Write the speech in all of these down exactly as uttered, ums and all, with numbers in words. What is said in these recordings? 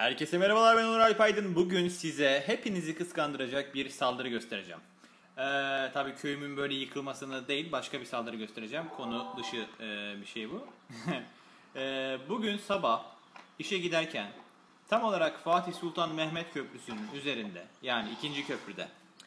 Herkese merhabalar, ben Onur Alp Aydın. Bugün size hepinizi kıskandıracak bir saldırı göstereceğim. Ee, tabii köyümün böyle yıkılmasını değil, başka bir saldırı göstereceğim. Konu dışı e, bir şey bu. ee, bugün sabah işe giderken tam olarak Fatih Sultan Mehmet Köprüsü'nün üzerinde, yani ikinci köprüde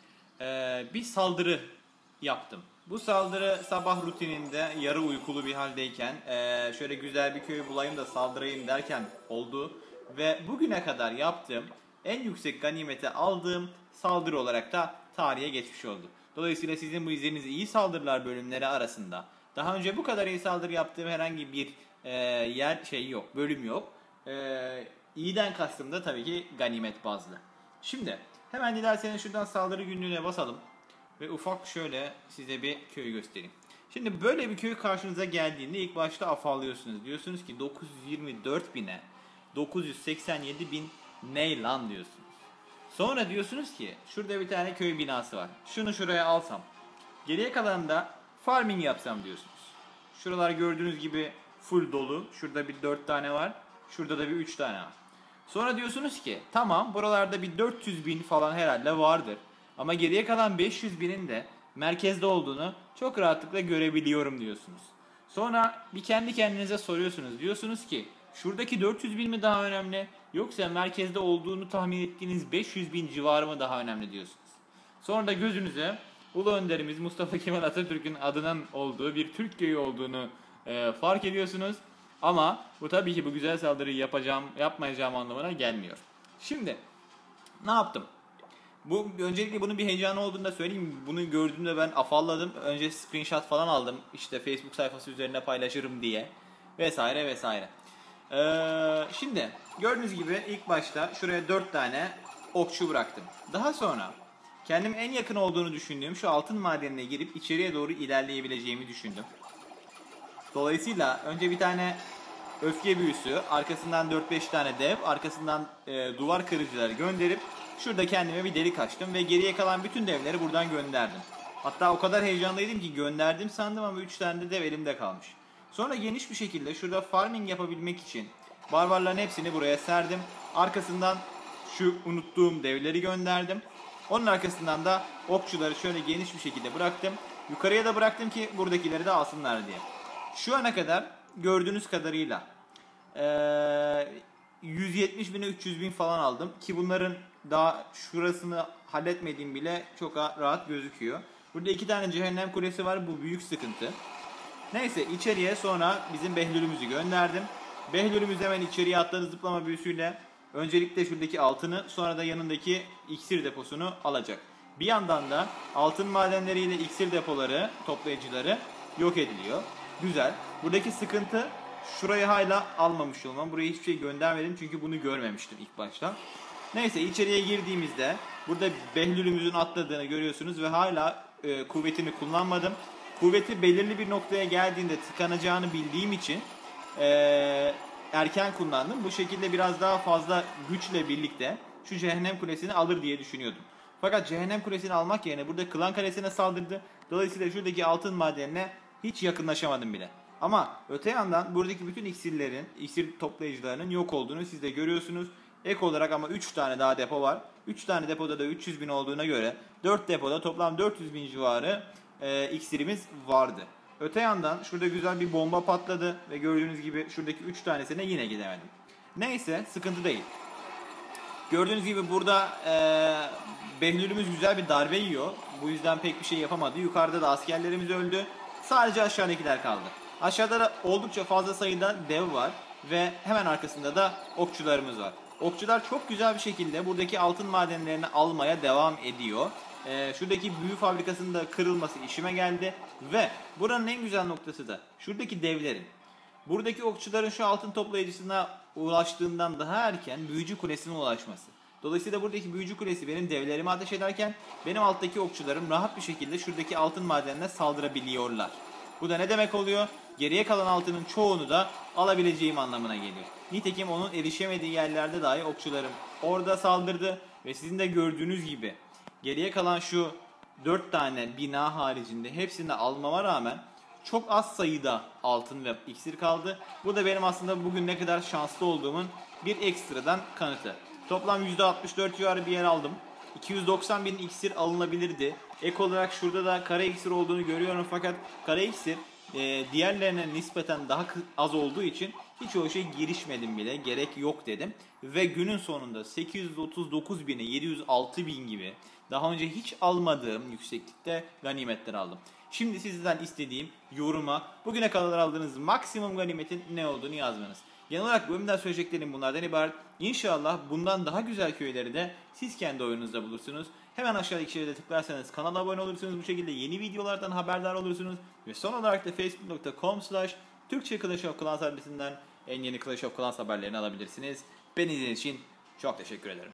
e, bir saldırı yaptım. Bu saldırı sabah rutininde yarı uykulu bir haldeyken e, şöyle güzel bir köy bulayım da saldırayım derken oldu. Ve bugüne kadar yaptığım en yüksek ganimete aldığım saldırı olarak da tarihe geçmiş oldu. Dolayısıyla sizin bu izlediğiniz iyi saldırılar bölümleri arasında daha önce bu kadar iyi saldırı yaptığım herhangi bir e, yer şey yok, bölüm yok. E, iyiden kastım da tabii ki ganimet bazlı. Şimdi hemen dilerseniz şuradan saldırı günlüğüne basalım ve ufak şöyle size bir köy göstereyim. Şimdi böyle bir köy karşınıza geldiğinde ilk başta afallıyorsunuz. Diyorsunuz ki dokuz yüz yirmi dört bine dokuz yüz seksen yedi bin ne lan diyorsunuz. Sonra diyorsunuz ki şurada bir tane köy binası var. Şunu şuraya alsam. Geriye kalanında farming yapsam diyorsunuz. Şuralar gördüğünüz gibi full dolu. Şurada bir dört tane var. Şurada da bir üç tane var. Sonra diyorsunuz ki tamam, buralarda bir dört yüz bin falan herhalde vardır. Ama geriye kalan beş yüz binin de merkezde olduğunu çok rahatlıkla görebiliyorum diyorsunuz. Sonra bir kendi kendinize soruyorsunuz. Diyorsunuz ki şuradaki dört yüz bin mi daha önemli, yoksa merkezde olduğunu tahmin ettiğiniz beş yüz bin civarı mı daha önemli diyorsunuz. Sonra da gözünüze Ulu Önderimiz Mustafa Kemal Atatürk'ün adının olduğu bir Türk köyü olduğunu e, fark ediyorsunuz. Ama bu tabii ki bu güzel saldırıyı yapacağım, yapmayacağım anlamına gelmiyor. Şimdi ne yaptım? Bu öncelikle bunun bir heyecanı olduğunu da söyleyeyim. Bunu gördüğümde ben afalladım. Önce screenshot falan aldım. İşte Facebook sayfası üzerine paylaşırım diye. Vesaire vesaire. Ee, şimdi gördüğünüz gibi ilk başta şuraya dört tane okçu bıraktım. Daha sonra kendim en yakın olduğunu düşündüğüm şu altın madenine girip içeriye doğru ilerleyebileceğimi düşündüm. Dolayısıyla önce bir tane öfke büyüsü, arkasından dört beş tane dev, arkasından e, duvar kırıcıları gönderip şurada kendime bir delik açtım ve geriye kalan bütün devleri buradan gönderdim. Hatta o kadar heyecanlıydım ki gönderdim sandım ama üç tane de dev elimde kalmış. Sonra geniş bir şekilde şurada farming yapabilmek için barbarların hepsini buraya serdim. Arkasından şu unuttuğum devleri gönderdim. Onun arkasından da okçuları şöyle geniş bir şekilde bıraktım. Yukarıya da bıraktım ki buradakileri de alsınlar diye. Şu ana kadar gördüğünüz kadarıyla ee, yüz yetmiş bine üç yüz bin falan aldım. Ki bunların daha şurasını halletmediğim bile çok rahat gözüküyor. Burada iki tane cehennem kulesi var. Bu büyük sıkıntı. Neyse, içeriye sonra bizim Behlül'ümüzü gönderdim. Behlül'ümüz hemen içeriye atladı zıplama büyüsüyle. Öncelikle şuradaki altını, sonra da yanındaki iksir deposunu alacak. Bir yandan da altın madenleriyle iksir depoları, toplayıcıları yok ediliyor. Güzel. Buradaki sıkıntı şurayı hala almamış olmam. Buraya hiçbir şey göndermedim çünkü bunu görmemiştim ilk başta. Neyse, içeriye girdiğimizde burada Behlül'ümüzün atladığını görüyorsunuz ve hala e, kuvvetini kullanmadım. Kuvveti belirli bir noktaya geldiğinde tıkanacağını bildiğim için e, erken kullandım. Bu şekilde biraz daha fazla güçle birlikte şu cehennem kulesini alır diye düşünüyordum. Fakat cehennem kulesini almak yerine burada klan kalesine saldırdı. Dolayısıyla şuradaki altın madenine hiç yakınlaşamadım bile. Ama öte yandan buradaki bütün iksirlerin, iksir toplayıcılarının yok olduğunu siz de görüyorsunuz. Ek olarak ama üç tane daha depo var. üç tane depoda da üç yüz bin olduğuna göre dört depoda toplam dört yüz bin civarı e, iksirimiz vardı. Öte yandan şurada güzel bir bomba patladı ve gördüğünüz gibi şuradaki üç tanesine yine gidemedim. Neyse, sıkıntı değil. Gördüğünüz gibi burada e, Behlül'ümüz güzel bir darbe yiyor. Bu yüzden pek bir şey yapamadı. Yukarıda da askerlerimiz öldü. Sadece aşağıdakiler kaldı. Aşağıda da oldukça fazla sayıda dev var ve hemen arkasında da okçularımız var. Okçular çok güzel bir şekilde buradaki altın madenlerini almaya devam ediyor. Ee, şuradaki büyü fabrikasının da kırılması işime geldi. Ve buranın en güzel noktası da şuradaki devlerin, buradaki okçuların şu altın toplayıcısına ulaştığından daha erken büyücü kulesine ulaşması. Dolayısıyla buradaki büyücü kulesi benim devlerimi ateş ederken benim alttaki okçularım rahat bir şekilde şuradaki altın madenine saldırabiliyorlar. Bu da ne demek oluyor? Geriye kalan altının çoğunu da alabileceğim anlamına geliyor. Nitekim onun erişemediği yerlerde dahi okçularım orada saldırdı ve sizin de gördüğünüz gibi geriye kalan şu dört tane bina haricinde hepsini de almama rağmen çok az sayıda altın ve iksir kaldı. Bu da benim aslında bugün ne kadar şanslı olduğumun bir ekstradan kanıtı. Toplam yüzde altmış dört civarı bir yer aldım. iki yüz doksan bin iksir alınabilirdi. Ek olarak şurada da kara iksir olduğunu görüyorum fakat kara iksir e, diğerlerine nispeten daha az olduğu için hiç o işe girişmedim bile. Gerek yok dedim. Ve günün sonunda sekiz yüz otuz dokuz bine yedi yüz altı bin gibi daha önce hiç almadığım yükseklikte ganimetler aldım. Şimdi sizden istediğim yoruma bugüne kadar aldığınız maksimum ganimetin ne olduğunu yazmanız. Genel olarak bölümden söyleyeceklerim bunlardan ibaret. İnşallah bundan daha güzel köyleri de siz kendi oyununuzda bulursunuz. Hemen aşağıdaki şeride tıklarsanız kanala abone olursunuz. Bu şekilde yeni videolardan haberdar olursunuz. Ve son olarak da facebook nokta com slash Türkçe Clash of Clans adresinden en yeni Clash of Clans haberlerini alabilirsiniz. Beni izlediğiniz için çok teşekkür ederim.